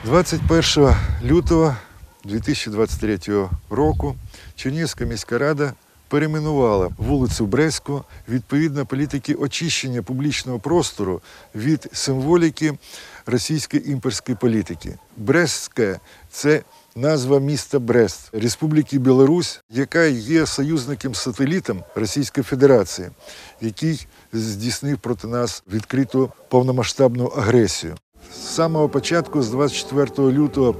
21 лютого 2023 року Чернігівська міська рада перейменувала вулицю Брестську відповідно політики очищення публічного простору від символіки російської імперської політики. Брестське – це назва міста Брест, Республіки Білорусь, яка є союзником-сателітом Російської Федерації, який здійснив проти нас відкриту повномасштабну агресію. З самого початку, з 24 лютого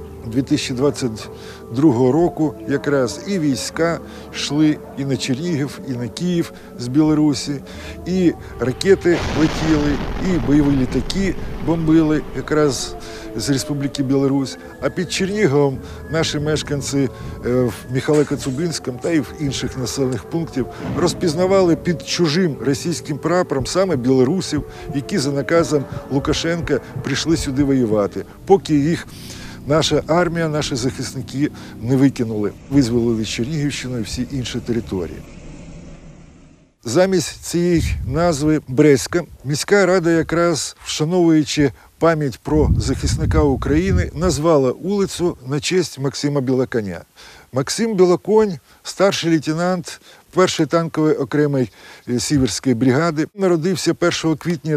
2022 року, якраз і війська йшли і на Чернігів, і на Київ з Білорусі, і ракети летіли, і бойові літаки бомбили якраз з Республіки Білорусь. А під Черніговом наші мешканці в Михайло-Коцюбинському та й в інших населених пунктів розпізнавали під чужим російським прапором саме білорусів, які за наказом Лукашенка прийшли сюди воювати, поки їх наша армія, наші захисники не викинули, визволили Чернігівщину і всі інші території. Замість цієї назви Брестська міська рада, якраз вшановуючи пам'ять про захисника України, назвала вулицю на честь Максима Білоконя. Максим Білоконь – старший лейтенант першої танкової окремої Сіверської бригади. Народився 1 квітня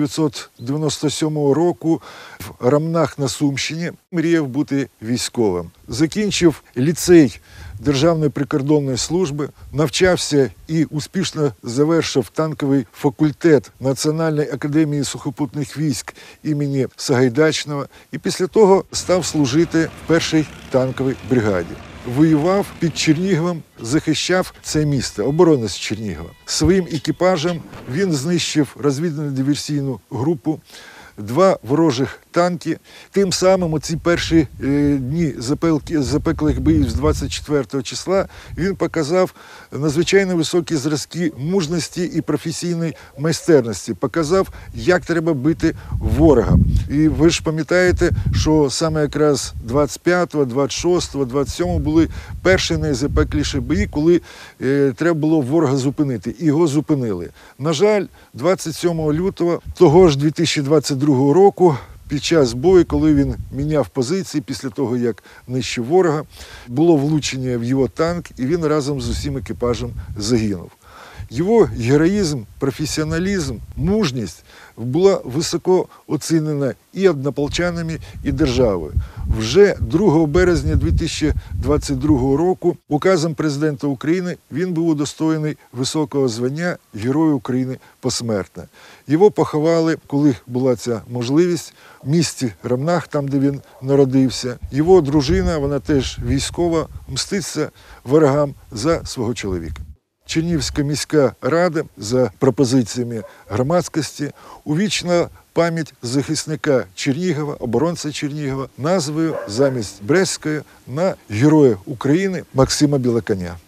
1997 року в Ромнах на Сумщині. Мріяв бути військовим. Закінчив ліцей Державної прикордонної служби, навчався і успішно завершив танковий факультет Національної академії сухопутних військ імені Сагайдачного і після того став служити в першій танковій бригаді. Воював під Черніговом, захищав це місто, оборонець Чернігова. Своїм екіпажем він знищив розвідувально-диверсійну групу, 2 ворожих танки. Тим самим у ці перші дні запеклих боїв з 24 числа він показав надзвичайно високі зразки мужності і професійної майстерності. Показав, як треба бити ворога. І ви ж пам'ятаєте, що саме якраз 25, 26, 27 були перші найзапекліші бої, коли треба було ворога зупинити. І його зупинили. На жаль, 27 лютого того ж 2022 року, під час бою, коли він міняв позиції після того, як нищив ворога, було влучення в його танк, і він разом з усім екіпажем загинув. Його героїзм, професіоналізм, мужність була високо оцінена і однополчанами, і державою. Вже 2 березня 2022 року указом президента України він був удостоєний високого звання Герой України посмертно. Його поховали, коли була ця можливість, в місті Ромнах, там, де він народився. Його дружина, вона теж військова, мститься ворогам за свого чоловіка. Чернігівська міська рада за пропозиціями громадськості увічнила пам'ять захисника Чернігова, оборонця Чернігова, назвою замість Брестської на Героя України Максима Білоконя.